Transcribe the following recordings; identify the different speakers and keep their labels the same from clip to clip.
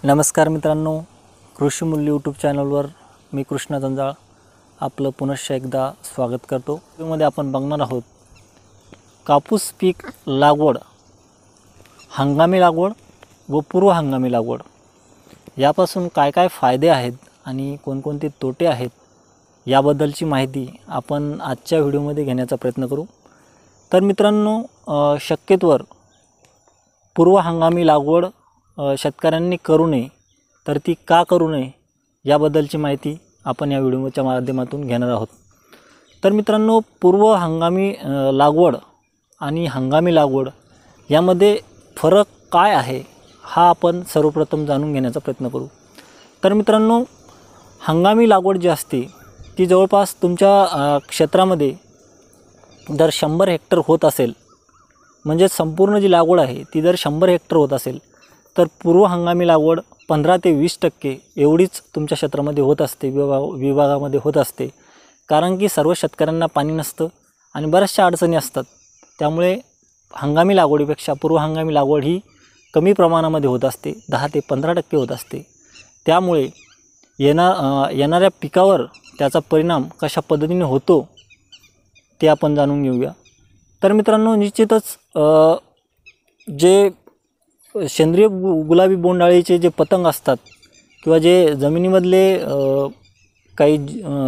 Speaker 1: नमस्कार मित्रांनो, कृषी मूल्य यूट्यूब चॅनलवर मी कृष्णा जंजाळ आपलं पुनश्च एकदा स्वागत करतो। व्हिडिओमध्ये आपण बघणार आहोत कापूस पीक लागवड, हंगामी लागवड व पूर्व हंगामी लागवड यापासून काय काय फायदे आहेत आणि कोणकोणते तोटे आहेत याबद्दलची माहिती आपण आजच्या व्हिडिओमध्ये घेण्याचा प्रयत्न करू। तर मित्रांनो, शक्यतोवर पूर्व हंगामी लागवड शेतकऱ्यांनी करू नये, तर ती का करू नये याबद्दलची माहिती आपण या व्हिडिओच्या माध्यमातून घेणार आहोत। तर मित्रांनो, पूर्व हंगामी लागवड आणि हंगामी लागवड यामध्ये फरक काय आहे हा आपण सर्वप्रथम जाणून घेण्याचा प्रयत्न करू। तर मित्रांनो, हंगामी लागवड जी असते ती जवळपास तुमच्या क्षेत्रामध्ये जर 100 हेक्टर होत असेल, म्हणजे संपूर्ण जी लागवड आहे ती जर 100 हेक्टर होत असेल, तर पूर्व हंगामी लागवड 15 ते 20% एवढीच तुमच्या क्षेत्रामध्ये होत असते, विभागामध्ये होत असते। कारण की सर्व शेतकऱ्यांना पाणी नसतं आणि बऱ्याचशा अडचणी असतात, त्यामुळे हंगामी लागवडीपेक्षा पूर्व हंगामी लागवड ही कमी प्रमाणामध्ये होत असते, 10 ते 15% होत असते। त्यामुळे येणाऱ्या पिकावर त्याचा परिणाम कशा पद्धतीने होतो ते आपण जाणून घेऊया। तर मित्रांनो, निश्चितच जे सेंद्रिय गुलाबी बोंडअळीचे जे पतंग असतात किंवा जे जमिनीमधले काही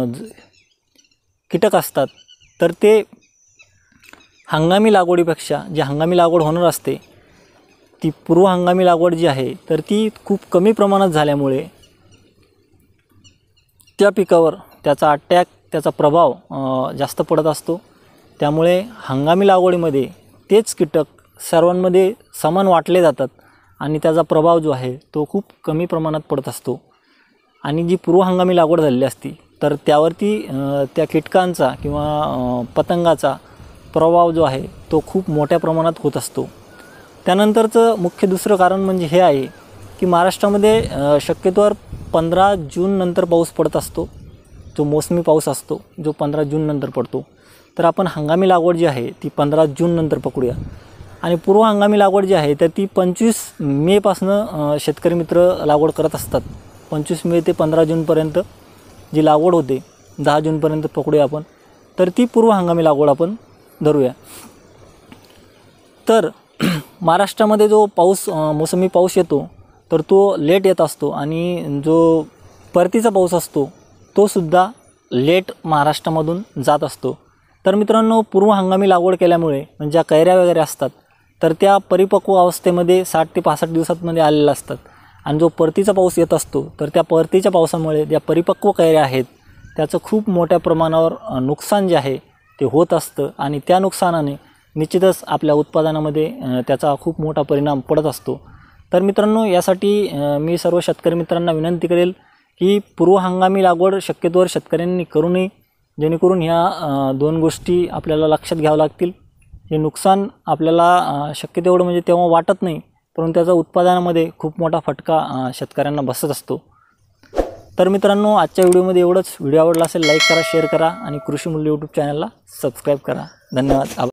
Speaker 1: कीटक असतात, तर ते हंगामी लागवडीपेक्षा जे हंगामी लागवड होणार असते ती पूर्व हंगामी लागवड जी आहे तर ती खूप कमी प्रमाणात झाल्यामुळे त्या पिकावर त्याचा अटॅक, त्याचा प्रभाव जास्त पडत असतो। त्यामुळे हंगामी लागवडीमध्ये तेच कीटक सर्वांमध्ये समान वाटले जातात आणि त्याचा प्रभाव जो आहे तो खूप कमी प्रमाणात पडत असतो। आणि जी पूर्व हंगामी लागवड झालेली असती तर त्यावरती त्या कीटकांचा किंवा पतंगाचा प्रभाव जो आहे तो खूप मोठ्या प्रमाणात होत असतो। त्यानंतरचं मुख्य दुसरं कारण म्हणजे हे आहे की महाराष्ट्रामध्ये शक्यतोवर 15 जून नंतर पाऊस पडत असतो, जो मोसमी पाऊस असतो जो 15 जून नंतर पडतो। तर आपण हंगामी लागवड जी आहे ती 15 जून नंतर पकडूया आणि पूर्व हंगामी लागवड जी आहे तर ती 25 मे पासून शेतकरी मित्र लागवड करत असतात। 25 मे ते 15 जूनपर्यंत जी लागवड होते, 10 जूनपर्यंत पकडूया आपण, तर ती पूर्व हंगामी लागवड आपण धरूया। तर महाराष्ट्रामध्ये जो पाऊस मोसमी पाऊस येतो तर तो लेट येत असतो आणि जो परतीचा पाऊस असतो तो सुद्धा लेट महाराष्ट्रामधून जात असतो। तर मित्रांनो, पूर्व हंगामी लागवड केल्यामुळे म्हणजे ज्या कैऱ्या वगैरे असतात तर त्या परिपक्व अवस्थेमध्ये 60 ते 65 दिवसांमध्ये आलेल्या असतात आणि जो परतीचा पाऊस येत असतो तर त्या परतीच्या पावसामुळे ज्या परिपक्व कैऱ्या आहेत त्याचं खूप मोठ्या प्रमाणावर नुकसान जे आहे ते होत असतं आणि त्या नुकसानाने निश्चितच आपल्या उत्पादनामध्ये त्याचा खूप मोठा परिणाम पडत असतो। तर मित्रांनो, यासाठी मी सर्व शेतकरी मित्रांना विनंती करेल की पूर्व हंगामी लागवड शक्यतोवर शेतकऱ्यांनी करू नये, जेणेकरून ह्या दोन गोष्टी आपल्याला लक्षात घ्यावं लागतील। हे नुकसान आपल्याला शक्य तेवढं म्हणजे तेव्हा वाटत नाही, परंतु त्याचा उत्पादनामध्ये खूप मोठा फटका शेतकऱ्यांना बसत असतो। तर मित्रांनो, आजच्या व्हिडिओमध्ये एवढंच। व्हिडिओ आवडला असेल लाईक करा, शेअर करा आणि कृषी मूल्य यूट्यूब चॅनलला सबस्क्राईब करा। धन्यवाद।